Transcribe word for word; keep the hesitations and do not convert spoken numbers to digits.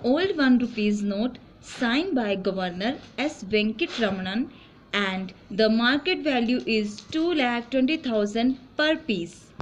old one rupees note signed by Governor S. Venkitaramanan, and the market value is two lakh twenty thousand per piece.